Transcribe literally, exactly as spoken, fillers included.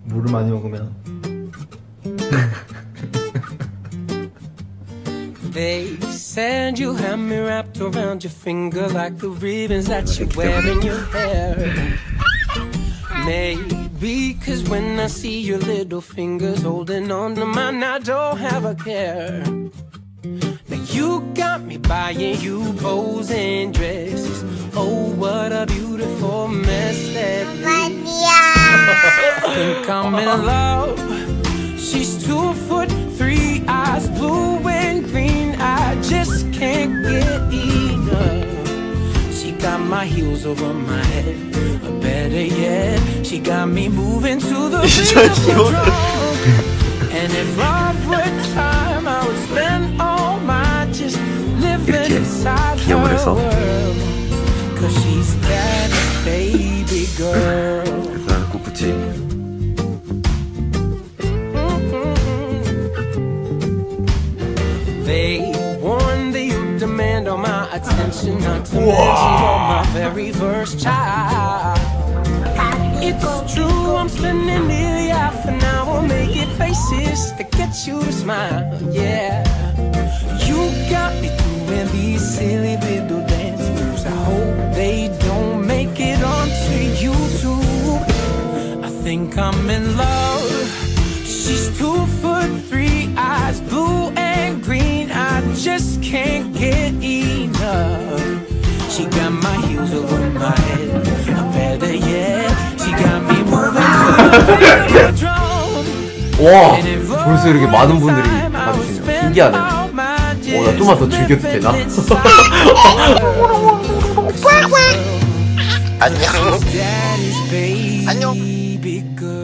물을 많이 먹으면 They said you had me wrapped around your finger like the ribbons that you wear in your hair. Maybe cause when I see your little fingers holding on to mine, I don't have a care. Now you got me buying you posing dresses. Oh, what a beautiful mess that leaves. I think I'm in love. She's two foot three, eyes blue and green. I just can't get enough. She got my heels over my head, or better yet, she got me moving to the beat of the drum. And if love were time, I would spend all my just living inside her world. Cause she's that baby girl. 나는 꿋꿋이 They warn that you demand all my attention, not to mention you're my very first child. It's true, I'm spending nearly half an hour making faces to get you to smile, yeah. You got me doing these silly little dance moves. I hope they don't make it onto YouTube. I think I'm in love. She's two foot three, eyes blue and green. I just can't get enough. She got my heels over my head, or better yet, she got me moving to the beat of the drum. 와, 벌써 이렇게 많은 분들이 봐주시네요. 신기하네. 오, 나 좀만 더 즐겨도 되나? 안녕. 안녕.